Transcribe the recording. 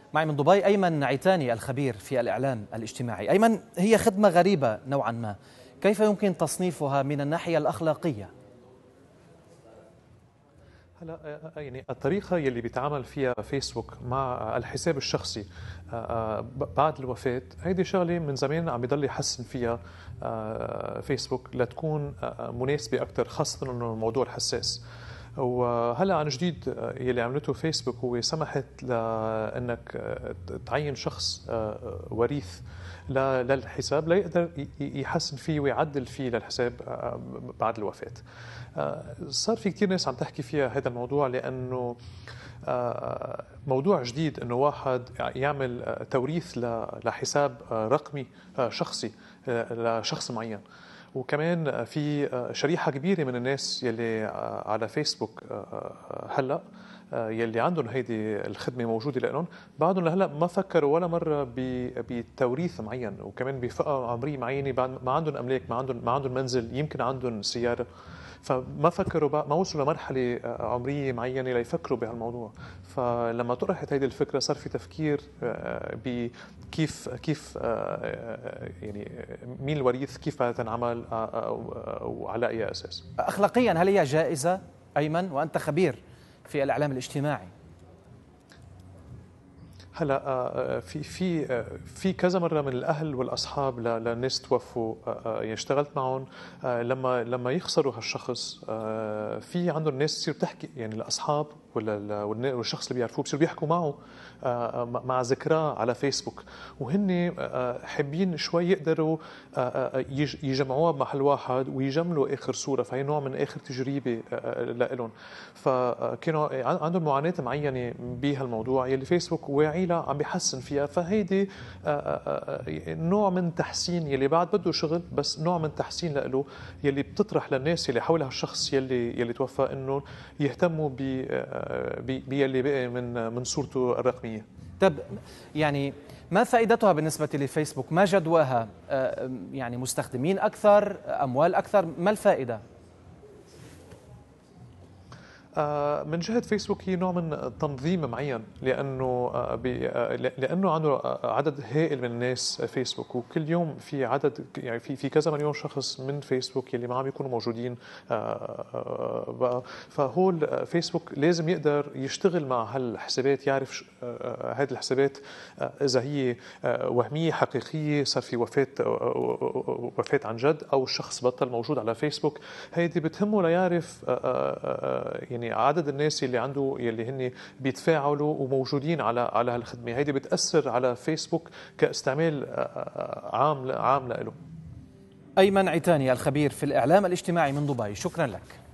معي من دبي أيمن عيتاني الخبير في الإعلام الاجتماعي. أيمن، هي خدمة غريبة نوعا ما، كيف يمكن تصنيفها من الناحية الأخلاقية؟ هلا يعني الطريقة يلي بيتعامل فيها فيسبوك مع الحساب الشخصي بعد الوفاة، هيدي شغلة من زمان عم بيضل يحسن فيها فيسبوك لتكون مناسبة أكثر، خاصة إنه الموضوع الحساس. وهلا عن جديد يلي عملته فيسبوك هو سمحت لانك تعين شخص وريث للحساب ليقدر يحسن فيه ويعدل فيه للحساب بعد الوفاة. صار في كثير ناس عم تحكي فيها هذا الموضوع لأنه موضوع جديد انه واحد يعمل توريث لحساب رقمي شخصي لشخص معين. وكمان في شريحة كبيرة من الناس يلي على فيسبوك هلأ يلي عندهم هيدي الخدمة موجودة لهم بعدهم لهلا ما فكروا ولا مرة بتوريث معين، وكمان بفئة عمرية معينة ما عندهم أملاك، ما عندهم منزل، يمكن عندهم سيارة، فما فكروا ما وصلوا لمرحلة عمرية معينة ليفكروا بهالموضوع. فلما طرحت هيدي الفكرة صار في تفكير كيف يعني مين الوريث، كيف تنعمل وعلى أي أساس. أخلاقيا هل هي جائزة أيمن، وأنت خبير في الإعلام الاجتماعي؟ هلا في كذا مره من الاهل والاصحاب لناس توفوا يعني اشتغلت معهم لما يخسروا هالشخص في عندهم ناس تصير تحكي، يعني الاصحاب والشخص اللي بيعرفوه بصيروا بيحكوا معه مع ذكراه على فيسبوك، وهن حابين شوي يقدروا يجمعوها بمحل واحد ويجملوا اخر صوره، فهي نوع من اخر تجربه لهم. فكانوا عندهم معاناه معينه بهالموضوع يلي فيسبوك واعي لها عم بيحسن فيها، فهيدي نوع من تحسين يلي بعد بده شغل، بس نوع من تحسين له يلي بتطرح للناس يلي حول هالشخص يلي توفى انه يهتموا باللي بقي من صورته الرقميه. طب يعني ما فائدتها بالنسبة لفيسبوك؟ ما جدواها؟ يعني مستخدمين أكثر، أموال أكثر، ما الفائدة؟ من جهة فيسبوك هي نوع من تنظيم معين، لأنه عنده عدد هائل من الناس فيسبوك، وكل يوم في عدد، يعني في كذا مليون شخص من فيسبوك اللي ما عم يكونوا موجودين. فهول فيسبوك لازم يقدر يشتغل مع هالحسابات، يعرف هذه الحسابات إذا هي وهمية حقيقية، صار في وفاة عن جد، أو الشخص بطل موجود على فيسبوك. هيدي بتهمه ليعرف يعني عدد الناس يلي هن بيتفاعلوا وموجودين على هالخدمه. هيدي بتاثر على فيسبوك كاستعمال عام له. أيمن عيتاني الخبير في الإعلام الاجتماعي من دبي، شكرا لك.